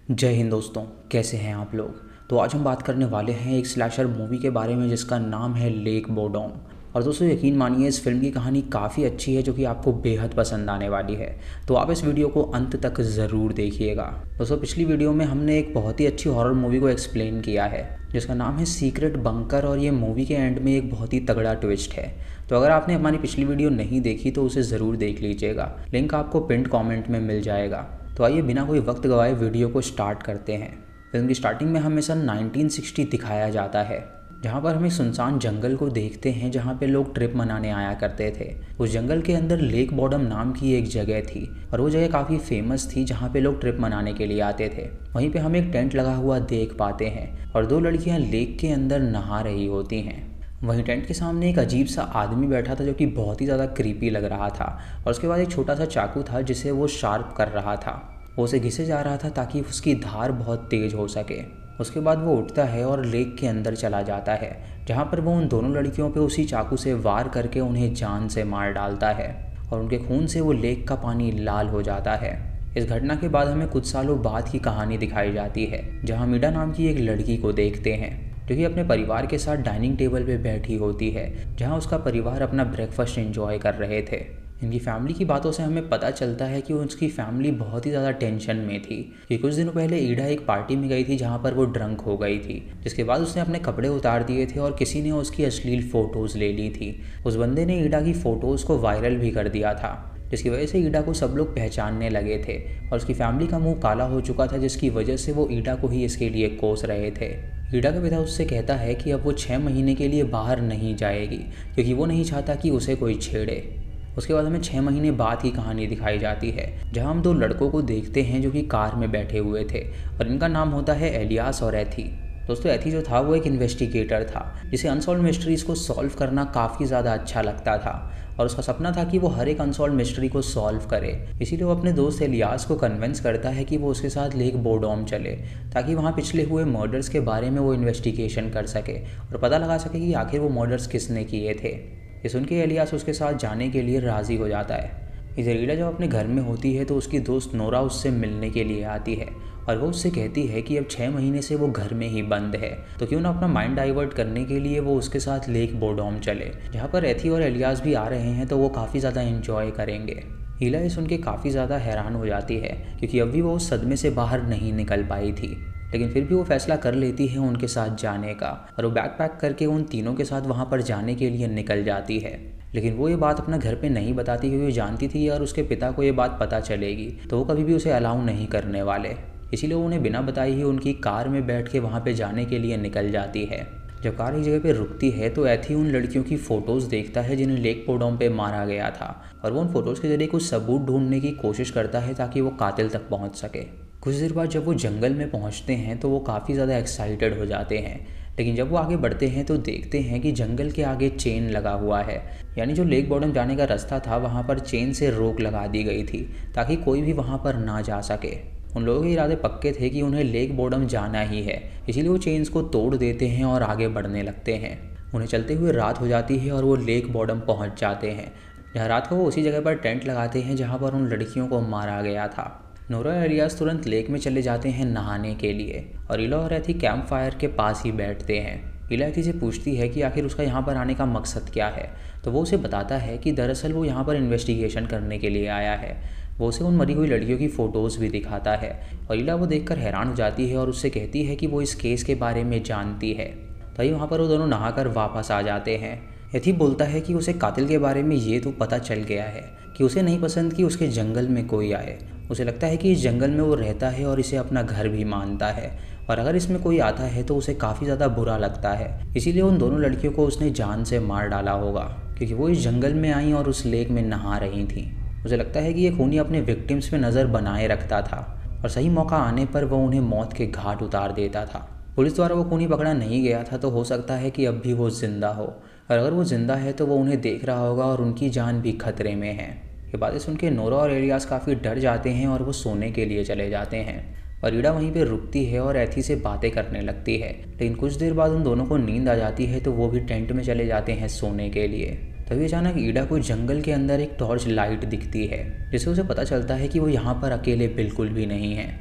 जय हिंद दोस्तों, कैसे हैं आप लोग। तो आज हम बात करने वाले हैं एक स्लैशर मूवी के बारे में जिसका नाम है लेक बोडोम। और दोस्तों यकीन मानिए इस फिल्म की कहानी काफ़ी अच्छी है जो कि आपको बेहद पसंद आने वाली है। तो आप इस वीडियो को अंत तक ज़रूर देखिएगा। दोस्तों पिछली वीडियो में हमने एक बहुत ही अच्छी हॉरर मूवी को एक्सप्लेन किया है जिसका नाम है सीक्रेट बंकर, और ये मूवी के एंड में एक बहुत ही तगड़ा ट्विस्ट है। तो अगर आपने हमारी पिछली वीडियो नहीं देखी तो उसे ज़रूर देख लीजिएगा, लिंक आपको पिंड कॉमेंट में मिल जाएगा। तो आइए बिना कोई वक्त गवाए वीडियो को स्टार्ट करते हैं। फिल्म की स्टार्टिंग में हमें सन 1960 दिखाया जाता है जहाँ पर हम एक सुनसान जंगल को देखते हैं जहाँ पे लोग ट्रिप मनाने आया करते थे। उस जंगल के अंदर लेक बॉडम नाम की एक जगह थी और वो जगह काफ़ी फेमस थी जहाँ पे लोग ट्रिप मनाने के लिए आते थे। वहीं पे हम एक टेंट लगा हुआ देख पाते हैं और दो लड़कियाँ लेक के अंदर नहा रही होती हैं। वहीं टेंट के सामने एक अजीब सा आदमी बैठा था जो कि बहुत ही ज़्यादा क्रीपी लग रहा था, और उसके बाद एक छोटा सा चाकू था जिसे वो शार्प कर रहा था। वो उसे घिसे जा रहा था ताकि उसकी धार बहुत तेज़ हो सके। उसके बाद वो उठता है और लेक के अंदर चला जाता है जहाँ पर वो उन दोनों लड़कियों पे उसी चाकू से वार करके उन्हें जान से मार डालता है और उनके खून से वो लेक का पानी लाल हो जाता है। इस घटना के बाद हमें कुछ सालों बाद की कहानी दिखाई जाती है जहाँ मीडा नाम की एक लड़की को देखते हैं जो कि अपने परिवार के साथ डाइनिंग टेबल पे बैठी होती है जहाँ उसका परिवार अपना ब्रेकफास्ट एंजॉय कर रहे थे। इनकी फैमिली की बातों से हमें पता चलता है कि उसकी फैमिली बहुत ही ज़्यादा टेंशन में थी कि कुछ दिनों पहले ईडा एक पार्टी में गई थी जहाँ पर वो ड्रंक हो गई थी, जिसके बाद उसने अपने कपड़े उतार दिए थे और किसी ने उसकी अश्लील फ़ोटोज़ ले ली थी। उस बंदे ने ईडा की फ़ोटोज़ को वायरल भी कर दिया था जिसकी वजह से ईडा को सब लोग पहचानने लगे थे और उसकी फैमिली का मुंह काला हो चुका था जिसकी वजह से वो ईडा को ही इसके लिए कोस रहे थे। ईडा का पिता उससे कहता है कि अब वो 6 महीने के लिए बाहर नहीं जाएगी क्योंकि वो नहीं चाहता कि उसे कोई छेड़े। उसके बाद हमें 6 महीने बाद की कहानी दिखाई जाती है जहां हम दो लड़कों को देखते हैं जो कि कार में बैठे हुए थे और इनका नाम होता है एलियास और एथी। दोस्तों एथी जो था वो एक इन्वेस्टिगेटर था जिसे अनसॉल्व मिस्ट्रीज़ को सॉल्व करना काफ़ी ज़्यादा अच्छा लगता था और उसका सपना था कि वो हर एक अनसॉल्व मिस्ट्री को सॉल्व करे। इसीलिए वो अपने दोस्त एलियास को कन्विंस करता है कि वो उसके साथ लेक बोडोम चले ताकि वहाँ पिछले हुए मर्डर्स के बारे में वो इन्वेस्टिगेशन कर सके और पता लगा सके कि आखिर वो मर्डर्स किसने किए थे। ये सुन के एलियास उसके साथ जाने के लिए राज़ी हो जाता है। इधर ईडा जब अपने घर में होती है तो उसकी दोस्त नोरा उससे मिलने के लिए आती है और वो उससे कहती है कि अब 6 महीने से वो घर में ही बंद है तो क्यों ना अपना माइंड डाइवर्ट करने के लिए वो उसके साथ लेक बोडोम चले जहाँ पर एथी और एलियास भी आ रहे हैं तो वो काफ़ी ज़्यादा एंजॉय करेंगे। हीला ये सुन के काफ़ी ज़्यादा हैरान हो जाती है क्योंकि अभी वो उस सदमे से बाहर नहीं निकल पाई थी, लेकिन फिर भी वो फैसला कर लेती है उनके साथ जाने का और वो बैग पैक करके उन तीनों के साथ वहाँ पर जाने के लिए निकल जाती है। लेकिन वो ये बात अपना घर पे नहीं बताती क्योंकि वो जानती थी यार उसके पिता को ये बात पता चलेगी तो वो कभी भी उसे अलाउ नहीं करने वाले। इसीलिए वो उन्हें बिना बताए ही उनकी कार में बैठ के वहाँ पे जाने के लिए निकल जाती है। जब कार एक जगह पे रुकती है तो एथी उन लड़कियों की फ़ोटोज़ देखता है जिन्हें लेक बोडोम पे मारा गया था और वो उन फोटोज़ के जरिए कुछ सबूत ढूंढने की कोशिश करता है ताकि वो कातिल तक पहुँच सके। कुछ देर बाद जब वो जंगल में पहुँचते हैं तो वो काफ़ी ज़्यादा एक्साइटेड हो जाते हैं, लेकिन जब वो आगे बढ़ते हैं तो देखते हैं कि जंगल के आगे चेन लगा हुआ है, यानी जो लेक बॉडम जाने का रास्ता था वहाँ पर चेन से रोक लगा दी गई थी ताकि कोई भी वहाँ पर ना जा सके। उन लोगों के इरादे पक्के थे कि उन्हें लेक बॉडम जाना ही है, इसीलिए वो चेन्स को तोड़ देते हैं और आगे बढ़ने लगते हैं। उन्हें चलते हुए रात हो जाती है और वो लेक बॉडम पहुँच जाते हैं जहाँ रात को वो उसी जगह पर टेंट लगाते हैं जहाँ पर उन लड़कियों को मारा गया था। नोरा और एलियास तुरंत लेक में चले जाते हैं नहाने के लिए और इला और एथी कैंप फायर के पास ही बैठते हैं। इला एथी से पूछती है कि आखिर उसका यहाँ पर आने का मकसद क्या है, तो वो उसे बताता है कि दरअसल वो यहाँ पर इन्वेस्टिगेशन करने के लिए आया है। वो उसे उन मरी हुई लड़कियों की फ़ोटोज़ भी दिखाता है और इला वो देखकर हैरान हो जाती है और उससे कहती है कि वो इस केस के बारे में जानती है। तभी वहाँ पर वो दोनों नहाकर वापस आ जाते हैं। एथी बोलता है कि उसे कातिल के बारे में ये तो पता चल गया है कि उसे नहीं पसंद कि उसके जंगल में कोई आए। उसे लगता है कि इस जंगल में वो रहता है और इसे अपना घर भी मानता है और अगर इसमें कोई आता है तो उसे काफ़ी ज़्यादा बुरा लगता है, इसीलिए उन दोनों लड़कियों को उसने जान से मार डाला होगा क्योंकि वो इस जंगल में आई और उस लेक में नहा रही थी। उसे लगता है कि ये खूनी अपने विक्टिम्स पे नज़र बनाए रखता था और सही मौका आने पर वो उन्हें मौत के घाट उतार देता था। पुलिस द्वारा वो खूनी पकड़ा नहीं गया था तो हो सकता है कि अब भी वो जिंदा हो, और अगर वो जिंदा है तो वो उन्हें देख रहा होगा और उनकी जान भी खतरे में है। ये बातें सुन के नोरा और एलियास काफ़ी डर जाते हैं और वो सोने के लिए चले जाते हैं और ईडा वहीं पे रुकती है और एथी से बातें करने लगती है। लेकिन कुछ देर बाद उन दोनों को नींद आ जाती है तो वो भी टेंट में चले जाते हैं सोने के लिए। तभी अचानक ईडा को जंगल के अंदर एक टॉर्च लाइट दिखती है जिससे उसे पता चलता है कि वो यहाँ पर अकेले बिल्कुल भी नहीं है।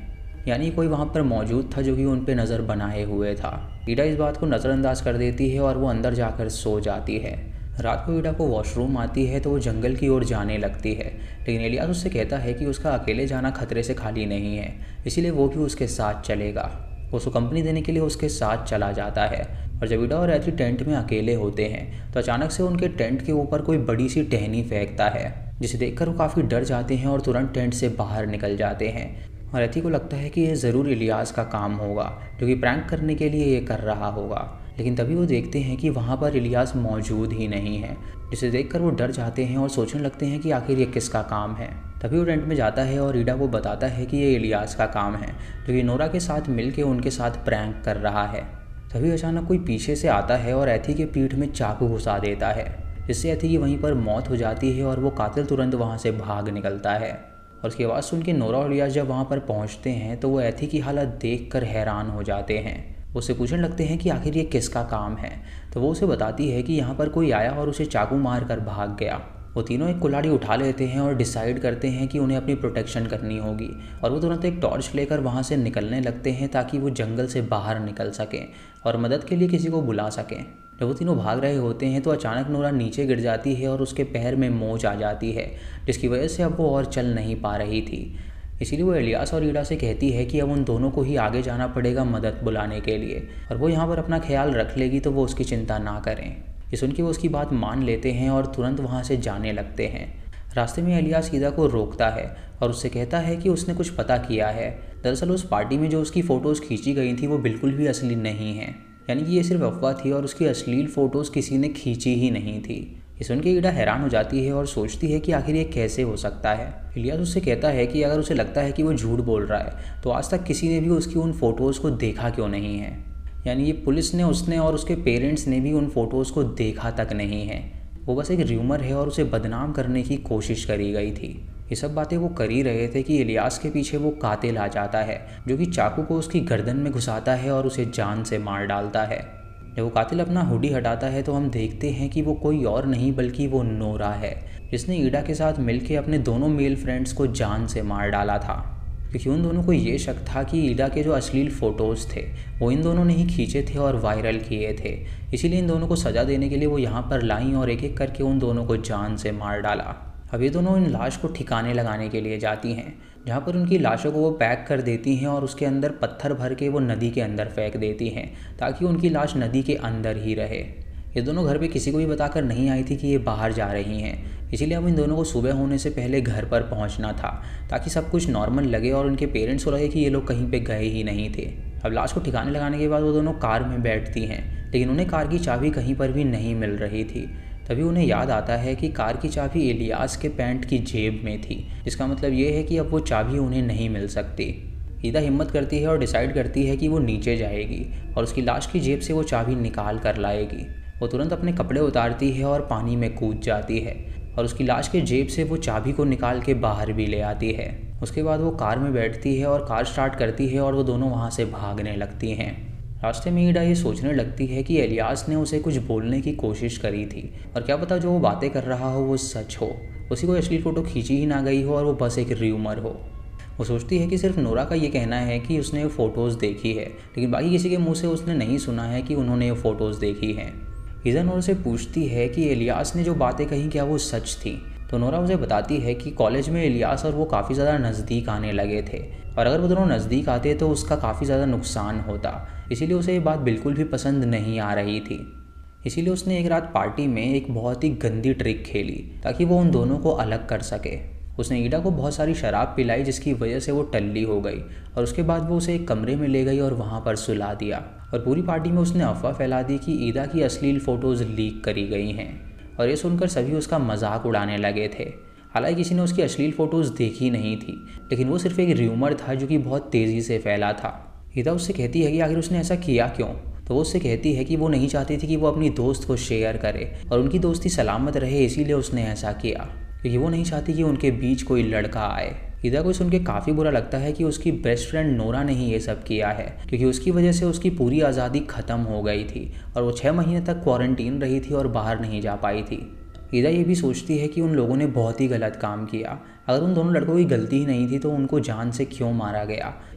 यानी कोई वहाँ पर मौजूद था जो कि उन पे नज़र बनाए हुए था। ईडा इस बात को नज़रअंदाज कर देती है और वो अंदर जाकर सो जाती है। रात को ईडा को वॉशरूम आती है तो वो जंगल की ओर जाने लगती है, लेकिन इलियास उससे कहता है कि उसका अकेले जाना खतरे से खाली नहीं है, इसीलिए वो भी उसके साथ चलेगा। वो उसको कंपनी देने के लिए उसके साथ चला जाता है। और जब ईडा और एथी टेंट में अकेले होते हैं तो अचानक से उनके टेंट के ऊपर कोई बड़ी सी टहनी फेंकता है, जिसे देखकर वो काफ़ी डर जाते हैं और तुरंत टेंट से बाहर निकल जाते हैं। और एथी को लगता है कि ये ज़रूर इलियास का काम होगा, जो कि प्रैंक करने के लिए ये कर रहा होगा। लेकिन तभी वो देखते हैं कि वहाँ पर इलियास मौजूद ही नहीं है, जिसे देखकर वो डर जाते हैं और सोचने लगते हैं कि आखिर ये किसका काम है। तभी वो टेंट में जाता है और ईडा को बताता है कि ये इलियास का काम है, जो कि नोरा के साथ मिलकर उनके साथ प्रैंक कर रहा है। तभी अचानक कोई पीछे से आता है और एथी के पीठ में चाकू घुसा देता है, जिससे एथी की वहीं पर मौत हो जाती है और वो कातिल तुरंत वहाँ से भाग निकलता है। और उसकी आवाज़ सुन के नोरा और इलियास जब वहाँ पर पहुँचते हैं तो वो एथी की हालत देखकर हैरान हो जाते हैं। उससे पूछने लगते हैं कि आखिर ये किसका काम है। तो वो उसे बताती है कि यहाँ पर कोई आया और उसे चाकू मार कर भाग गया। वो तीनों एक कुल्हाड़ी उठा लेते हैं और डिसाइड करते हैं कि उन्हें अपनी प्रोटेक्शन करनी होगी, और वो तुरंत एक टॉर्च लेकर वहाँ से निकलने लगते हैं ताकि वो जंगल से बाहर निकल सकें और मदद के लिए किसी को बुला सकें। जब वो तीनों भाग रहे होते हैं तो अचानक नोरा नीचे गिर जाती है और उसके पैर में मोच आ जाती है, जिसकी वजह से अब वो और चल नहीं पा रही थी। इसीलिए वो इलियास और ईडा से कहती है कि अब उन दोनों को ही आगे जाना पड़ेगा मदद बुलाने के लिए, और वो यहाँ पर अपना ख्याल रख लेगी तो वो उसकी चिंता ना करें। ये सुन के वो उसकी बात मान लेते हैं और तुरंत वहाँ से जाने लगते हैं। रास्ते में इलियास ईदा को रोकता है और उससे कहता है कि उसने कुछ पता किया है। दरअसल उस पार्टी में जो उसकी फ़ोटोज़ खींची गई थी वो बिल्कुल भी असली नहीं है, यानी कि ये सिर्फ अफवाह थी और उसकी अश्लील फ़ोटोज़ किसी ने खींची ही नहीं थी। ये सुन के ईडा हैरान हो जाती है और सोचती है कि आखिर ये कैसे हो सकता है। इलियास उससे कहता है कि अगर उसे लगता है कि वो झूठ बोल रहा है तो आज तक किसी ने भी उसकी उन फ़ोटोज़ को देखा क्यों नहीं है, यानी ये पुलिस ने, उसने और उसके पेरेंट्स ने भी उन फ़ोटोज़ को देखा तक नहीं है। वो बस एक र्यूमर है और उसे बदनाम करने की कोशिश करी गई थी। ये सब बातें वो कर ही रहे थे कि इलियास के पीछे वो कातिल आ जाता है, जो कि चाकू को उसकी गर्दन में घुसाता है और उसे जान से मार डालता है। जब वो कातिल अपना हुडी हटाता है तो हम देखते हैं कि वो कोई और नहीं बल्कि वो नोरा है, जिसने ईडा के साथ मिलकर अपने दोनों मेल फ्रेंड्स को जान से मार डाला था। क्योंकि उन दोनों को ये शक था कि ईडा के जो अश्लील फ़ोटोज़ थे वो इन दोनों ने ही खींचे थे और वायरल किए थे, इसीलिए इन दोनों को सज़ा देने के लिए वो यहाँ पर लाईं और एक एक करके उन दोनों को जान से मार डाला। अब ये दोनों इन लाश को ठिकाने लगाने के लिए जाती हैं, जहाँ पर उनकी लाशों को वो पैक कर देती हैं और उसके अंदर पत्थर भर के वो नदी के अंदर फेंक देती हैं ताकि उनकी लाश नदी के अंदर ही रहे। ये दोनों घर पे किसी को भी बताकर नहीं आई थी कि ये बाहर जा रही हैं, इसीलिए अब इन दोनों को सुबह होने से पहले घर पर पहुंचना था ताकि सब कुछ नॉर्मल लगे और उनके पेरेंट्स को लगे कि ये लोग कहीं पे गए ही नहीं थे। अब लाश को ठिकाने लगाने के बाद वो दोनों कार में बैठती हैं, लेकिन उन्हें कार की चाबी कहीं पर भी नहीं मिल रही थी। तभी उन्हें याद आता है कि कार की चाबी इलियास के पैंट की जेब में थी, जिसका मतलब ये है कि अब वो चाबी उन्हें नहीं मिल सकती। ईदा हिम्मत करती है और डिसाइड करती है कि वो नीचे जाएगी और उसकी लाश की जेब से वो चाबी निकाल कर लाएगी। वो तुरंत अपने कपड़े उतारती है और पानी में कूद जाती है और उसकी लाश के जेब से वो चाबी को निकाल के बाहर भी ले आती है। उसके बाद वो कार में बैठती है और कार स्टार्ट करती है और वो दोनों वहाँ से भागने लगती हैं। रास्ते में ईडा ये सोचने लगती है कि इलियास ने उसे कुछ बोलने की कोशिश करी थी और क्या पता जो वो बातें कर रहा हो वो सच हो, उसी को असली फ़ोटो खींची ही ना गई हो और वो बस एक र्यूमर हो। वो सोचती है कि सिर्फ नोरा का ये कहना है कि उसने वो फ़ोटोज़ देखी है, लेकिन बाकी किसी के मुँह से उसने नहीं सुना है कि उन्होंने वो फ़ोटोज़ देखी हैं। ईदा नोरा से पूछती है कि इलियास ने जो बातें कही क्या वो सच थी, तो नोरा उसे बताती है कि कॉलेज में इलियास और वो काफ़ी ज़्यादा नज़दीक आने लगे थे और अगर वो दोनों नज़दीक आते तो उसका काफ़ी ज़्यादा नुकसान होता, इसीलिए उसे ये बात बिल्कुल भी पसंद नहीं आ रही थी। इसीलिए उसने एक रात पार्टी में एक बहुत ही गंदी ट्रिक खेली ताकि वो उन दोनों को अलग कर सके। उसने ईडा को बहुत सारी शराब पिलाई जिसकी वजह से वो टल्ली हो गई और उसके बाद वो उसे एक कमरे में ले गई और वहाँ पर सुला दिया और पूरी पार्टी में उसने अफवाह फैला दी कि ईदा की अश्लील फ़ोटोज़ लीक करी गई हैं और ये सुनकर सभी उसका मजाक उड़ाने लगे थे। हालांकि किसी ने उसकी अश्लील फ़ोटोज़ देखी नहीं थी, लेकिन वो सिर्फ एक र्यूमर था जो कि बहुत तेज़ी से फैला था। ईदा उससे कहती है कि आखिर उसने ऐसा किया क्यों, तो वो उससे कहती है कि वो नहीं चाहती थी कि वो अपनी दोस्त को शेयर करे और उनकी दोस्ती सलामत रहे, इसीलिए उसने ऐसा किया क्योंकि वो नहीं चाहती कि उनके बीच कोई लड़का आए। ईदा को सुन के काफ़ी बुरा लगता है कि उसकी बेस्ट फ्रेंड नोरा ने ही ये सब किया है क्योंकि उसकी वजह से उसकी पूरी आज़ादी ख़त्म हो गई थी और वो 6 महीने तक क्वारंटीन रही थी और बाहर नहीं जा पाई थी। ईदा ये भी सोचती है कि उन लोगों ने बहुत ही गलत काम किया, अगर उन दोनों लड़कों की गलती ही नहीं थी तो उनको जान से क्यों मारा गया।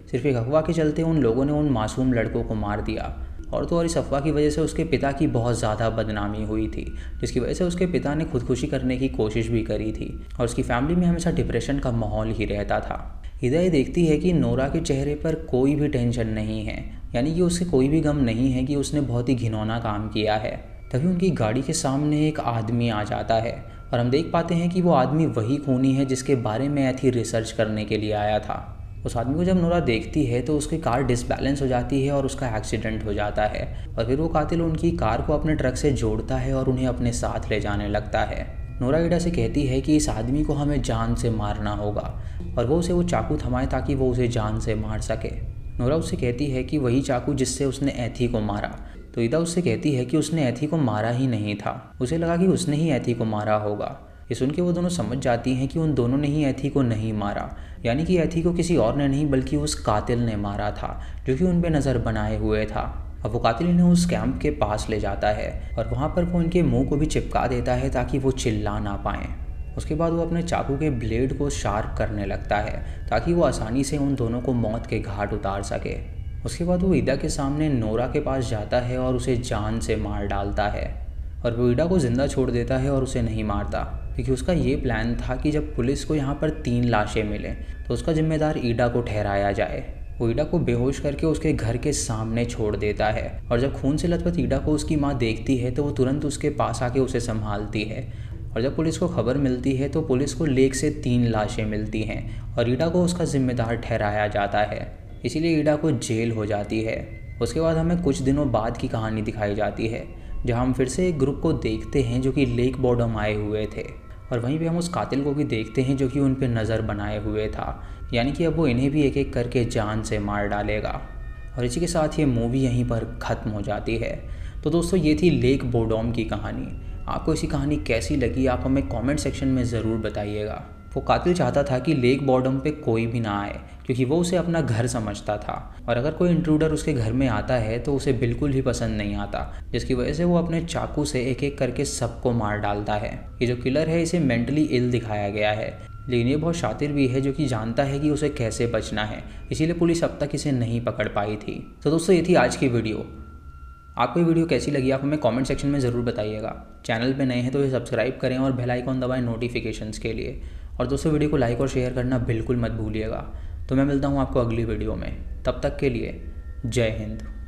सिर्फ एक अफवाह के चलते उन लोगों ने उन मासूम लड़कों को मार दिया। और तो और इस अफवाह की वजह से उसके पिता की बहुत ज़्यादा बदनामी हुई थी, जिसकी वजह से उसके पिता ने खुदकुशी करने की कोशिश भी करी थी और उसकी फैमिली में हमेशा डिप्रेशन का माहौल ही रहता था। ईदा ये देखती है कि नोरा के चेहरे पर कोई भी टेंशन नहीं है, यानी कि उसे कोई भी गम नहीं है कि उसने बहुत ही घिनौना काम किया है। तभी उनकी गाड़ी के सामने एक आदमी आ जाता है और हम देख पाते हैं कि वो आदमी वही खूनी है जिसके बारे में एथी रिसर्च करने के लिए आया था। उस आदमी को जब नोरा देखती है तो उसकी कार डिसबैलेंस हो जाती है और उसका एक्सीडेंट हो जाता है और फिर वो कातिल उनकी कार को अपने ट्रक से जोड़ता है और उन्हें अपने साथ ले जाने लगता है। नोरा ईडा से कहती है कि इस आदमी को हमें जान से मारना होगा और वो उसे वो चाकू थमाए ताकि वो उसे जान से मार सके। नोरा उससे कहती है कि वही चाकू जिससे उसने एथी को मारा। तो ईदा उससे कहती है कि उसने एथी को मारा ही नहीं था, उसे लगा कि उसने ही एथी को मारा होगा। ये सुन के वो दोनों समझ जाती हैं कि उन दोनों ने ही एथी को नहीं मारा, यानी कि एथी को किसी और ने नहीं बल्कि उस कातिल ने मारा था जो कि उन पे नज़र बनाए हुए था। अब वो कातिल इन्हें उस कैंप के पास ले जाता है और वहाँ पर वो उनके मुंह को भी चिपका देता है ताकि वो चिल्ला ना पाएँ। उसके बाद वो अपने चाकू के ब्लेड को शार्प करने लगता है ताकि वो आसानी से उन दोनों को मौत के घाट उतार सके। उसके बाद वो ईदा के सामने नोरा के पास जाता है और उसे जान से मार डालता है और वो ईदा को ज़िंदा छोड़ देता है और उसे नहीं मारता, क्योंकि उसका ये प्लान था कि जब पुलिस को यहाँ पर 3 लाशें मिलें तो उसका जिम्मेदार ईडा को ठहराया जाए। वो ईडा को बेहोश करके उसके घर के सामने छोड़ देता है और जब खून से लथपथ ईडा को उसकी माँ देखती है तो वो तुरंत उसके पास आके उसे संभालती है। और जब पुलिस को खबर मिलती है तो पुलिस को लेक से 3 लाशें मिलती हैं और ईडा को उसका जिम्मेदार ठहराया जाता है, इसीलिए ईडा को जेल हो जाती है। उसके बाद हमें कुछ दिनों बाद की कहानी दिखाई जाती है जहाँ हम फिर से एक ग्रुप को देखते हैं जो कि लेक बॉटम आए हुए थे और वहीं पे हम उस कातिल को भी देखते हैं जो कि उन पे नज़र बनाए हुए था, यानी कि अब वो इन्हें भी एक एक करके जान से मार डालेगा। और इसी के साथ ये मूवी यहीं पर ख़त्म हो जाती है। तो दोस्तों ये थी लेक बोडोम की कहानी। आपको ऐसी कहानी कैसी लगी आप हमें कमेंट सेक्शन में ज़रूर बताइएगा। वो कातिल चाहता था कि लेक बॉटम पे कोई भी ना आए क्योंकि वो उसे अपना घर समझता था और अगर कोई इंट्रूडर उसके घर में आता है तो उसे बिल्कुल ही पसंद नहीं आता, जिसकी वजह से वो अपने चाकू से एक एक करके सबको मार डालता है। ये जो किलर है इसे मेंटली इल दिखाया गया है, लेकिन ये बहुत शातिर भी है जो कि जानता है कि उसे कैसे बचना है, इसीलिए पुलिस अब तक इसे नहीं पकड़ पाई थी। तो दोस्तों ये थी आज की वीडियो। आपको ये वीडियो कैसी लगी आप हमें कमेंट सेक्शन में ज़रूर बताइएगा। चैनल पे नए हैं तो इसे सब्सक्राइब करें और बेल आइकॉन दबाएं नोटिफिकेशंस के लिए। और दोस्तों वीडियो को लाइक और शेयर करना बिल्कुल मत भूलिएगा। तो मैं मिलता हूँ आपको अगली वीडियो में, तब तक के लिए जय हिंद।